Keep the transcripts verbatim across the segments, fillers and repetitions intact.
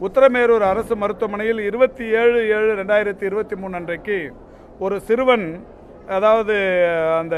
உத்தரமேரூர் அரசு மருத்துவமனையில் இருபத்தி ஏழு ஏழு ரெண்டாயிரத்தி இருபத்தி மூணு அன்றைக்கு ஒரு சிறுவன், அதாவது அந்த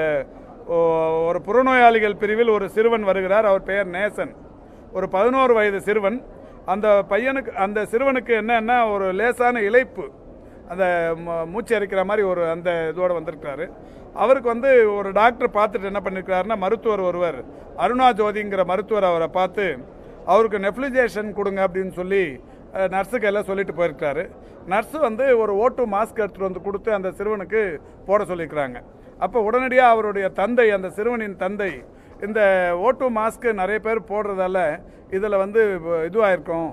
ஒரு புறநோயாளிகள் பிரிவில் ஒரு சிறுவன் வருகிறார். அவர் பெயர் நேசன், ஒரு பதினோரு வயது சிறுவன். அந்த பையனுக்கு அந்த சிறுவனுக்கு என்னன்னா ஒரு லேசான இளைப்பு, அந்த மூச்சு அரைக்கிற மாதிரி ஒரு அந்த இதோடு வந்திருக்காரு. அவருக்கு வந்து ஒரு டாக்டர் பார்த்துட்டு என்ன பண்ணியிருக்காருன்னா, மருத்துவர் ஒருவர் அருணா ஜோதிங்கிற மருத்துவர் அவரை பார்த்து அவருக்கு நெஃப்ளிஜேஷன் கொடுங்க அப்படின்னு சொல்லி நர்ஸுக்கு எல்லாம் சொல்லிட்டு போயிருக்காரு. நர்ஸு வந்து ஒரு ஓட்டு மாஸ்க் எடுத்துகிட்டு வந்து கொடுத்து அந்த சிறுவனுக்கு போட சொல்லியிருக்கிறாங்க. அப்போ உடனடியாக அவருடைய தந்தை, அந்த சிறுவனின் தந்தை, இந்த ஓட்டு மாஸ்க்கு நிறைய பேர் போடுறதால இதில் வந்து இதுவாயிருக்கும்,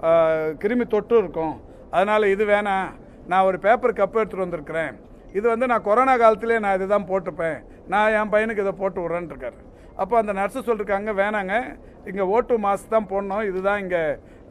கிருமி தொற்று இருக்கும், அதனால் இது வேணாம், நான் ஒரு பேப்பர் கப் எடுத்துகிட்டு வந்திருக்கிறேன், இது வந்து நான் கொரோனா காலத்திலே நான் இதுதான் போட்டுப்பேன், நான் என் பையனுக்கு இதை போட்டு விட்றேன்னு இருக்காரு. அப்போ அந்த நர்ஸு சொல்லியிருக்காங்க, வேணாங்க, இங்கே ஓட்டு மாஸ்க் தான் போடணும், இதுதான் இங்கே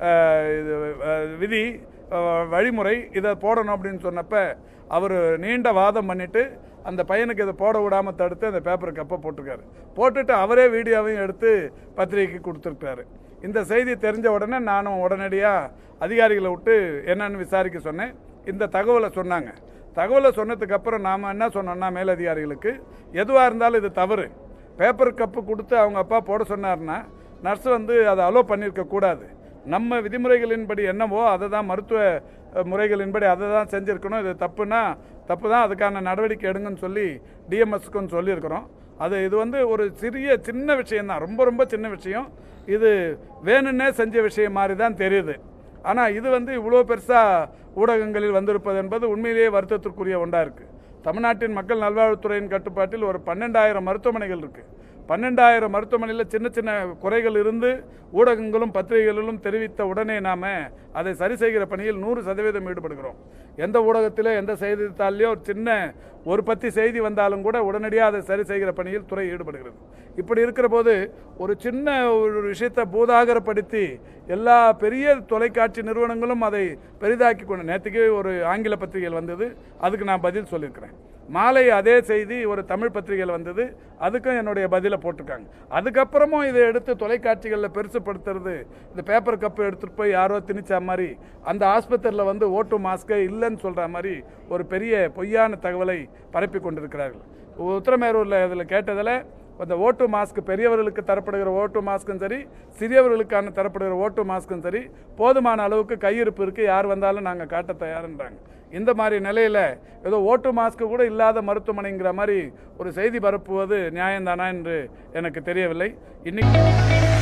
இது விதி வழிமுறை, இதை போடணும் அப்படின்னு சொன்னப்போ அவர் நீண்ட வாதம் பண்ணிவிட்டு அந்த பையனுக்கு இதை போட விடாமல் தடுத்து அந்த பேப்பர் கப்பை போட்டிருக்காரு. போட்டுட்டு அவரே வீடியோவையும் எடுத்து பத்திரிகைக்கு கொடுத்துருக்காரு. இந்த செய்தி தெரிஞ்ச உடனே நானும் உடனடியாக அதிகாரிகளை விட்டு என்னன்னு விசாரிக்க சொன்னேன். இந்த தகவலை சொன்னாங்க. தகவலை சொன்னதுக்கப்புறம் நாம் என்ன சொன்னோம்னா, மேலதிகாரிகளுக்கு எதுவாக இருந்தாலும் இது தவறு, பேப்பர் கப்பு கொடுத்து அவங்க அப்பா போட சொன்னார்னா நர்ஸ் வந்து அதை அலோவ் பண்ணியிருக்க கூடாது. நம்ம விதிமுறைகளின்படி என்னவோ அதை தான், மருத்துவ முறைகளின்படி அதை தான் செஞ்சுருக்கணும். இது தப்புனா தப்பு தான், அதுக்கான நடவடிக்கை எடுங்கன்னு சொல்லி டிஎம்எஸ்க்குன்னு சொல்லியிருக்கிறோம். அது இது வந்து ஒரு சிறிய சின்ன விஷயம்தான், ரொம்ப ரொம்ப சின்ன விஷயம். இது வேணுன்னே செஞ்ச விஷயம் மாதிரி தான் தெரியுது. ஆனால் இது வந்து இவ்வளோ பெருசாக ஊடகங்களில் வந்திருப்பது என்பது உண்மையிலேயே வருத்தத்திற்குரிய ஒன்றாக இருக்குது. தமிழ்நாட்டின் மக்கள் நல்வாழ்வுத்துறையின் கட்டுப்பாட்டில் ஒரு பன்னெண்டாயிரம் மருத்துவமனைகள் இருக்குது. பன்னெண்டாயிரம் மருத்துவமனையில் சின்ன சின்ன குறைகள் இருந்து ஊடகங்களும் பத்திரிகைகளிலும் தெரிவித்த உடனே நாம் அதை சரி செய்கிற பணியில் நூறு சதவீதம் ஈடுபடுகிறோம். எந்த ஊடகத்திலோ எந்த செய்தித்தாள்லையோ ஒரு சின்ன ஒரு பத்தி செய்தி வந்தாலும் கூட உடனடியாக அதை சரி செய்கிற பணியில் துறை ஈடுபடுகிறது. இப்படி இருக்கிற போது ஒரு சின்ன ஒரு விஷயத்தை பூதாகரப்படுத்தி எல்லா பெரிய தொலைக்காட்சி நிறுவனங்களும் அதை பெரிதாக்கி கொண்டு, நேற்றுக்கு ஒரு ஆங்கில பத்திரிகைகள் வந்தது, அதுக்கு நான் பதில் சொல்லியிருக்கிறேன். மாலை அதே செய்தி ஒரு தமிழ் பத்திரிகையில் வந்தது, அதுக்கும் என்னுடைய பதிலை போட்டிருக்காங்க. அதுக்கப்புறமும் இதை எடுத்து தொலைக்காட்சிகளில் பெருசுப்படுத்துறது, இந்த பேப்பர் கப்பு எடுத்துகிட்டு போய் யாரோ திணிச்சா மாதிரி, அந்த ஆஸ்பத்திரியில் வந்து ஓட்டு மாஸ்கே இல்லைன்னு சொல்கிற மாதிரி ஒரு பெரிய பொய்யான தகவலை பரப்பி கொண்டிருக்கிறார்கள். உத்தரமேரூரில் இதில் கேட்டதில் அந்த ஓட்டு மாஸ்க் பெரியவர்களுக்கு தரப்படுகிற ஓட்டு மாஸ்க்கும் சரி, சிறியவர்களுக்கான தரப்படுகிற ஓட்டு மாஸ்க்கும் சரி, போதுமான அளவுக்கு கையிருப்பு இருக்குது, யார் வந்தாலும் நாங்கள் காட்ட தயாருன்றாங்க. இந்த மாதிரி நிலையில் ஏதோ ஓட்டு மாஸ்க்கு கூட இல்லாத மருத்துவமனைங்கிற மாதிரி ஒரு செய்தி பரப்புவது நியாயம்தானா என்று எனக்கு தெரியவில்லை. இன்னைக்கு